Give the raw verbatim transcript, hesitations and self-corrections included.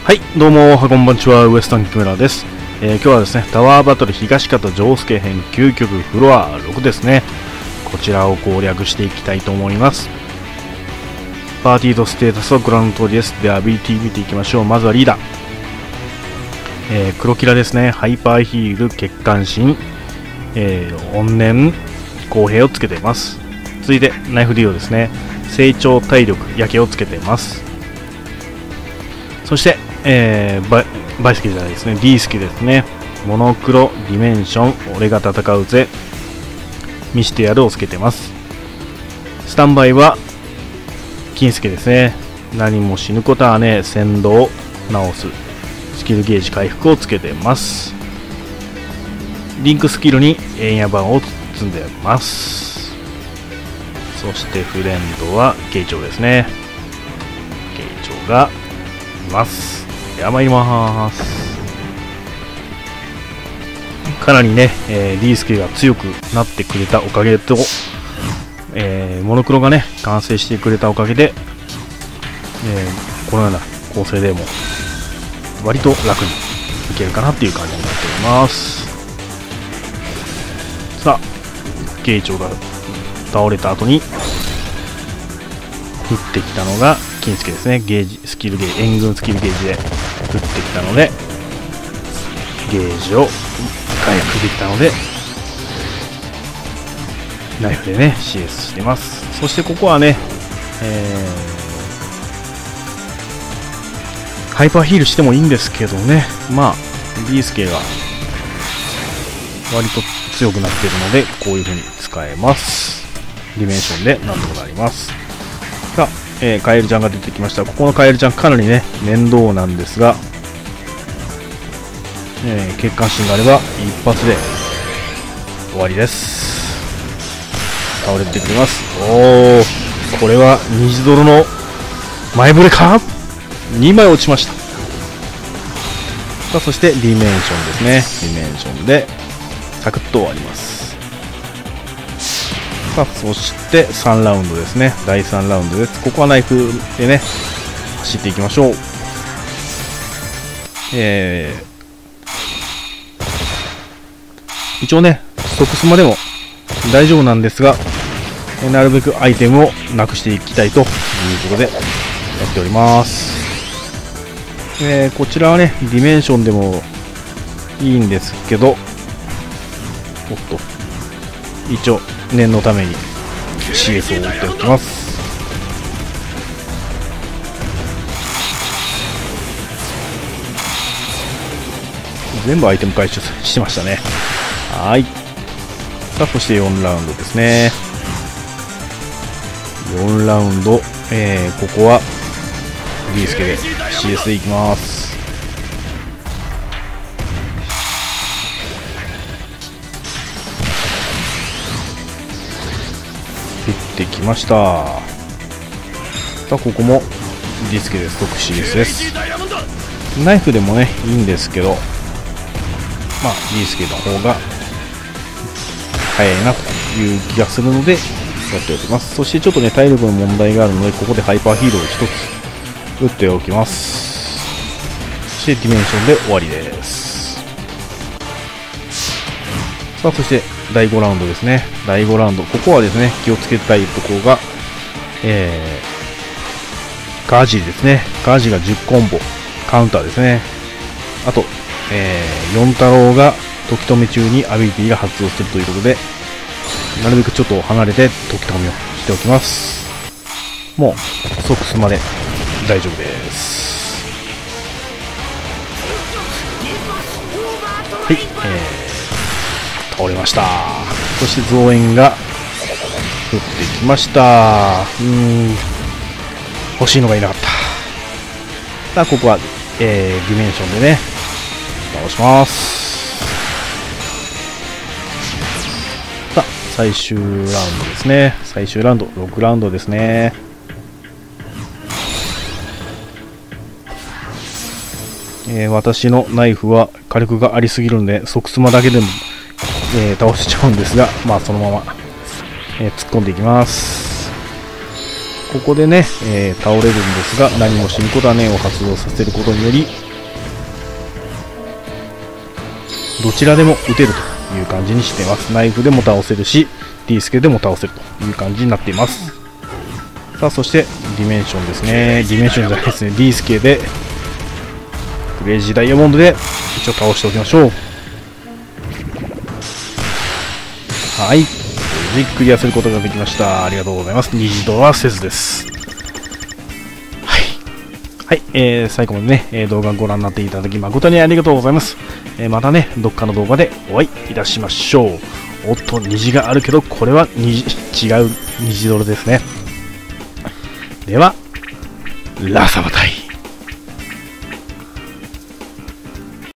はい、どうも、こんばんちは、ウエスタン木村です。えー、今日はですね、タワーバトル東方丈介編究極フロアろくですね。こちらを攻略していきたいと思います。パーティーとステータスはご覧の通りです。では、アビリティ見ていきましょう。まずはリーダー。えー、黒キラですね。ハイパーヒール、血管心、えー、怨念、公平をつけています。続いて、ナイフデュオですね。成長、体力、焼けをつけています。そして、えー、バイ、バイスキルじゃないですね。D スキルですね。モノクロ、ディメンション、俺が戦うぜ。見してやるをつけてます。スタンバイは、金助ですね。何も死ぬことはね、先導を直す。スキルゲージ回復をつけてます。リンクスキルに円矢板を積んでます。そしてフレンドは、慶長ですね。慶長がいます。では参ります。かなりね、えー、D スキルが強くなってくれたおかげと、えー、モノクロがね、完成してくれたおかげで、えー、このような構成でも割と楽にいけるかなっていう感じになっております。さあ、慶長が倒れた後に降ってきたのが金助ですね。ゲージ、スキルゲージ、援軍スキルゲージで降ってきたので、ゲージを回復できたので、ナイフでね、シーエス してます。そしてここはね、えー、ハイパーヒールしてもいいんですけどね、まあ、D スケが割と強くなっているので、こういう風に使えます。ディメンションでなんとかなります。さあ、えー、カエルちゃんが出てきました。ここのカエルちゃんかなりね、面倒なんですが、えー、血管心があれば一発で終わりです。倒れてくれます。おー、これは虹泥の前触れか ?に 枚落ちました。さあ、そしてディメンションですね。ディメンションでサクッと終わります。さあ、そしてさんラウンドですね。だいさんラウンドです。ここはナイフでね、走っていきましょう。えー、一応ね、即スマでも大丈夫なんですが、なるべくアイテムをなくしていきたいということでやっております。えー、こちらはね、ディメンションでもいいんですけど、おっと、一応、念のために シーエス を置いておきます。全部アイテム回収してましたね。はい。さあ、そしてよんラウンドですね。よんラウンド、えー、ここは D スケで シーエス でいきます。切ってきました。さあ、ここもディスケでストック シーエス です。ナイフでもね、いいんですけど、まあ、ディスケの方が早いなという気がするので、やっておきます。そしてちょっとね、体力の問題があるので、ここでハイパーヒールをひとつ打っておきます。そしてディメンションで終わりです。さあ、そしてだいごラウンドですね。だいごラウンド。ここはですね、気をつけたいところが、えー、ガジですね。ガジがじゅっコンボ。カウンターですね。あと、えー、よん太郎が時止め中にアビリティが発動するということで、なるべくちょっと離れて時止めをしておきます。もう、即スマで大丈夫です。はい、えー、倒れました。そして増援が降ってきました。うーん、欲しいのがいなかった。さあ、ここは、えー、ディメンションでね、倒します。さあ、最終ラウンドですね。最終ラウンド、ろくラウンドですね。えー、私のナイフは火力がありすぎるので、即スマだけでも、えー、倒しちゃうんですが、まあそのまま、えー、突っ込んでいきます。 ここでね、えー、倒れるんですが、何もしにこだねを発動させることにより、どちらでも撃てるという感じにしています。ナイフでも倒せるし、D スケでも倒せるという感じになっています。さあ、そしてディメンションですね。ディメンションじゃないですね。D スケで、クレイジーダイヤモンドで一応倒しておきましょう。はい。無事クリアすることができました。ありがとうございます。虹ドはせずです。はい。はい。えー、最後までね、えー、動画ご覧になっていただき誠にありがとうございます。えー、またね、どっかの動画でお会いいたしましょう。おっと、虹があるけど、これは虹、違う虹ドロですね。では、ラサバタイ。